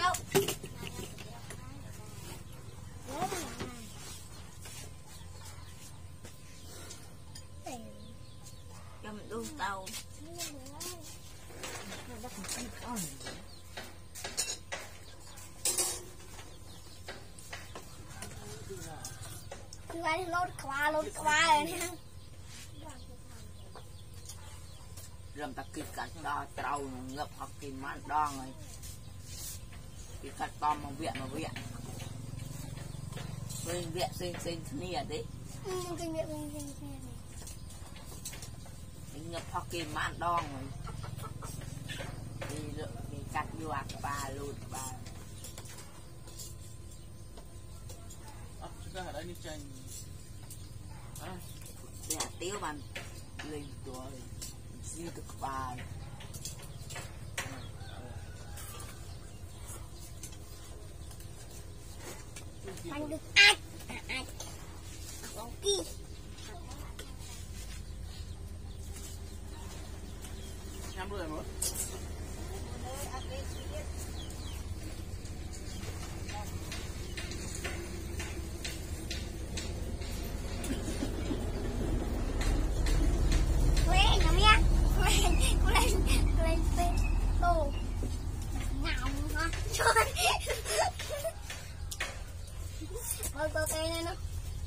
đâu. Cho mình đun tàu. Cứ ai lột qua rồi nè. Rầm ta kịp cắt đo trâu ngập hoặc kìm mát đo rồi. Kịp cắt bom mà viện. Xuyên nia đấy. Kinh viện. Ngập hoặc kìm mát đo rồi. Đi cắt vô ạc bà lụt bà. Ra ở đây đi chanh. Để tiêu bàn lên tuổi siêu cực bài. Anh được ai? Bóng kia. Nhắm rồi một. Lên đồ ngạo hả? Trời. Thôi cây này nó.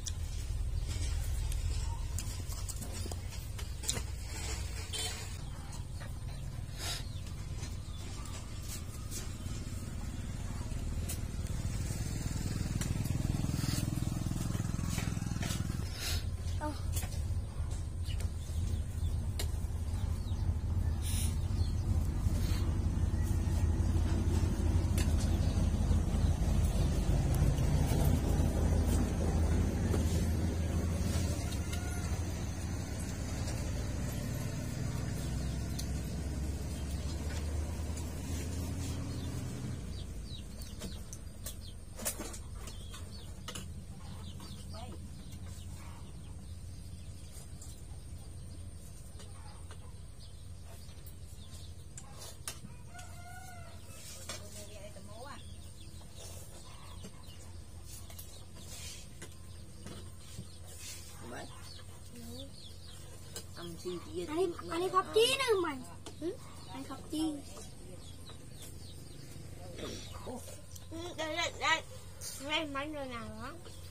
Anh khóc chi nữa mày. Anh khóc chi. Đây mấy người nào đó.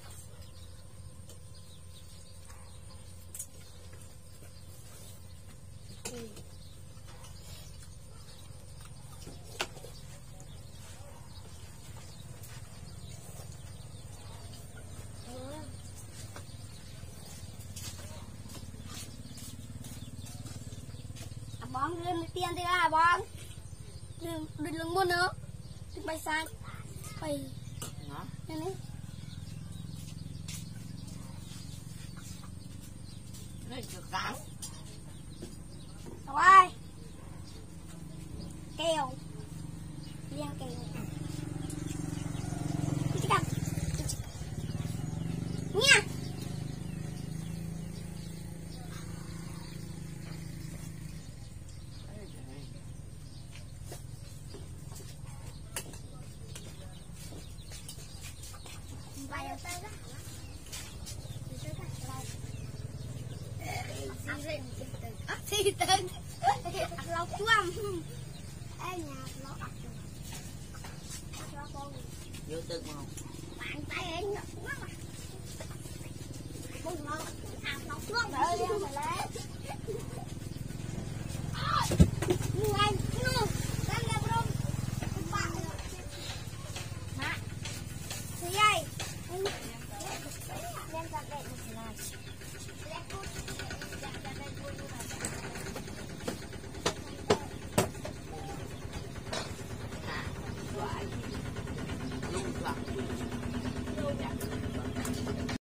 Bong lên tiền thì là bong đừng lưng mua nữa đừng bay sai bay này Này chưa cắn rồi kèo liên kèo nha. Thì tên lọc chuông em nhà lọc cho con vô tự màu bạn tay em quá mà bùng lọc chuông đợi em mà lấy nu anh nu đang làm rong bạn mà gì vậy em làm đẹp này